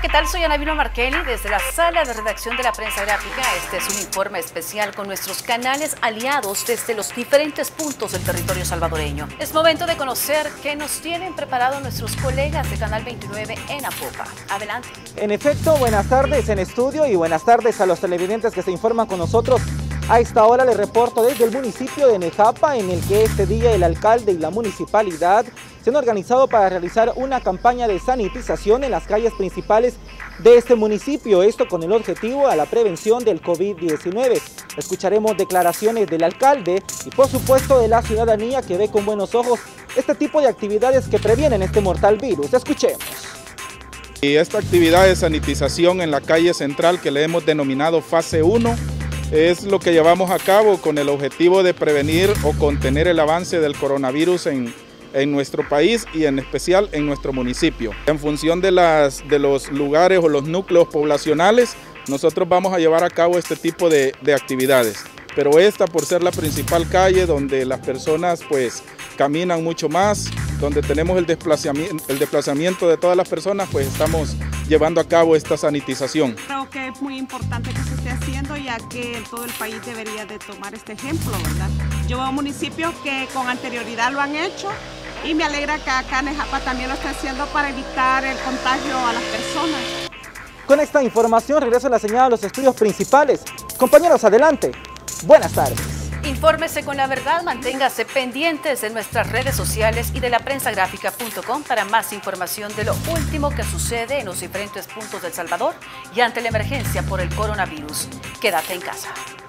¿qué tal? Soy Ana Vilma Markelly desde la sala de redacción de la prensa gráfica. Este es un informe especial con nuestros canales aliados desde los diferentes puntos del territorio salvadoreño. Es momento de conocer qué nos tienen preparado nuestros colegas de Canal 29 en Apopa. Adelante. En efecto, buenas tardes en estudio y buenas tardes a los televidentes que se informan con nosotros. A esta hora les reporto desde el municipio de Nejapa, en el que este día el alcalde y la municipalidad se han organizado para realizar una campaña de sanitización en las calles principales de este municipio, esto con el objetivo a la prevención del COVID-19. Escucharemos declaraciones del alcalde y por supuesto de la ciudadanía que ve con buenos ojos este tipo de actividades que previenen este mortal virus. Escuchemos. Y esta actividad de sanitización en la calle central que le hemos denominado fase 1 es lo que llevamos a cabo con el objetivo de prevenir o contener el avance del coronavirus en nuestro país y en especial en nuestro municipio. En función de los lugares o los núcleos poblacionales, nosotros vamos a llevar a cabo este tipo de actividades. Pero esta, por ser la principal calle donde las personas pues caminan mucho más, donde tenemos el desplazamiento de todas las personas, pues estamos llevando a cabo esta sanitización. Creo que es muy importante que se esté haciendo, ya que todo el país debería de tomar este ejemplo, ¿verdad? Yo veo municipios que con anterioridad lo han hecho y me alegra que acá en Nejapa también lo esté haciendo para evitar el contagio a las personas. Con esta información regreso a la señal a los estudios principales. Compañeros, adelante. Buenas tardes. Infórmese con la verdad, manténgase pendientes de nuestras redes sociales y de laprensagrafica.com para más información de lo último que sucede en los diferentes puntos de El Salvador y ante la emergencia por el coronavirus. Quédate en casa.